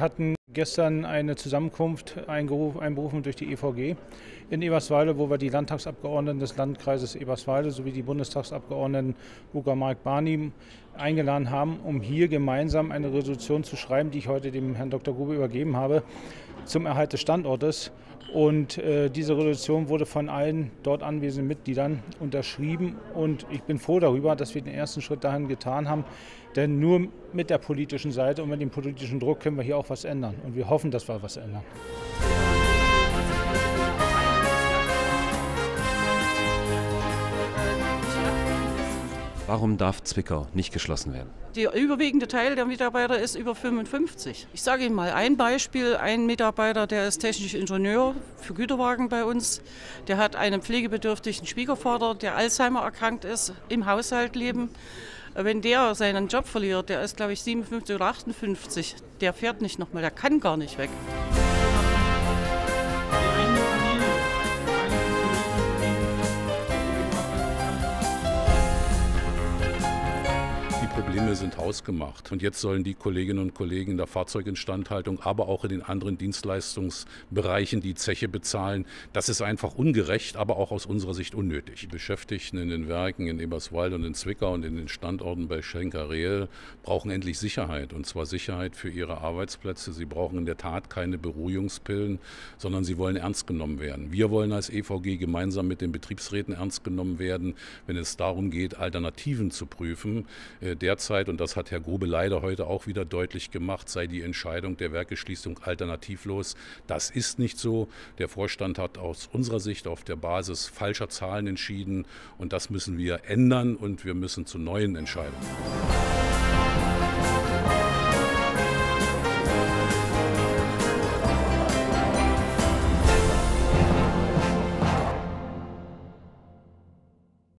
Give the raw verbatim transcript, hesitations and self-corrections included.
hatten gestern eine Zusammenkunft einberufen durch die E V G in Eberswalde, wo wir die Landtagsabgeordneten des Landkreises Eberswalde sowie die Bundestagsabgeordneten Uckermark Barnim eingeladen haben, um hier gemeinsam eine Resolution zu schreiben, die ich heute dem Herrn Doktor Grube übergeben habe, zum Erhalt des Standortes. Und äh, diese Resolution wurde von allen dort anwesenden Mitgliedern unterschrieben. Und ich bin froh darüber, dass wir den ersten Schritt dahin getan haben. Denn nur mit der politischen Seite und mit dem politischen Druck können wir hier auch was ändern. Und wir hoffen, dass wir was ändern. Warum darf Zwickau nicht geschlossen werden? Der überwiegende Teil der Mitarbeiter ist über fünfundfünfzig. Ich sage Ihnen mal ein Beispiel. Ein Mitarbeiter, der ist technischer Ingenieur für Güterwagen bei uns. Der hat einen pflegebedürftigen Schwiegervater, der Alzheimer erkrankt ist, im Haushalt leben. Wenn der seinen Job verliert, der ist glaube ich siebenundfünfzig oder achtundfünfzig, der fährt nicht nochmal, der kann gar nicht weg. Die Probleme sind hausgemacht. Und jetzt sollen die Kolleginnen und Kollegen in der Fahrzeuginstandhaltung, aber auch in den anderen Dienstleistungsbereichen die Zeche bezahlen. Das ist einfach ungerecht, aber auch aus unserer Sicht unnötig. Die Beschäftigten in den Werken in Eberswalde und in Zwickau und in den Standorten bei Schenker-Rehl brauchen endlich Sicherheit. Und zwar Sicherheit für ihre Arbeitsplätze. Sie brauchen in der Tat keine Beruhigungspillen, sondern sie wollen ernst genommen werden. Wir wollen als E V G gemeinsam mit den Betriebsräten ernst genommen werden, wenn es darum geht, Alternativen zu prüfen. Derzeit, und das hat Herr Grube leider heute auch wieder deutlich gemacht, sei die Entscheidung der Werkeschließung alternativlos. Das ist nicht so. Der Vorstand hat aus unserer Sicht auf der Basis falscher Zahlen entschieden und das müssen wir ändern und wir müssen zu neuen Entscheidungen kommen.